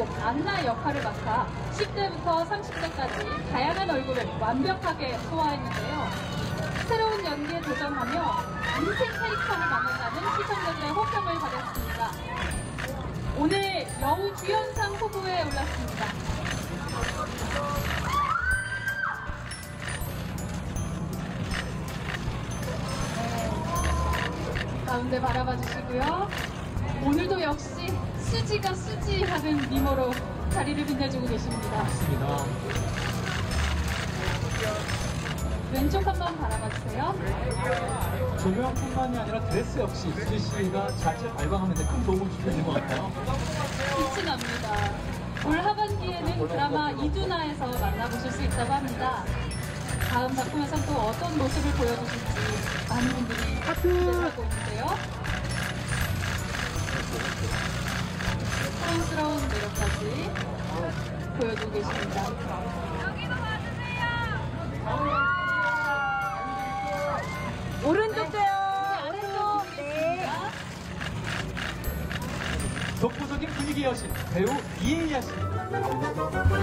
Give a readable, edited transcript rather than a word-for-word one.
안나 역할을 맡아 10대부터 30대까지 다양한 얼굴을 완벽하게 소화했는데요. 새로운 연기에 도전하며 인생 캐릭터를 만난다는 시청자들의 호평을 받았습니다. 오늘 여우 주연상 후보에 올랐습니다. 가운데 바라봐 주시고요. 오늘도 역시 수지가 수지하는 미모로 자리를 빛내주고 계십니다. 맞습니다. 왼쪽 한번 바라봐 주세요. 조명뿐만이 아니라 드레스 역시 수지 씨가 자체 발광하는데 큰 도움을 주고 있는 것 같아요. 빛이 납니다. 올 하반기에는 드라마 이두나에서 만나보실 수 있다고 합니다. 다음 작품에선 또 어떤 모습을 보여주실지 많은 분들이 기대하고 있는데요. 사랑스러운 매력까지 보여주고 계십니다. 여기도 봐주세요. 오른쪽도요. 오른쪽. 네. 독보적인 분위기 여신 배우 이혜야 씨.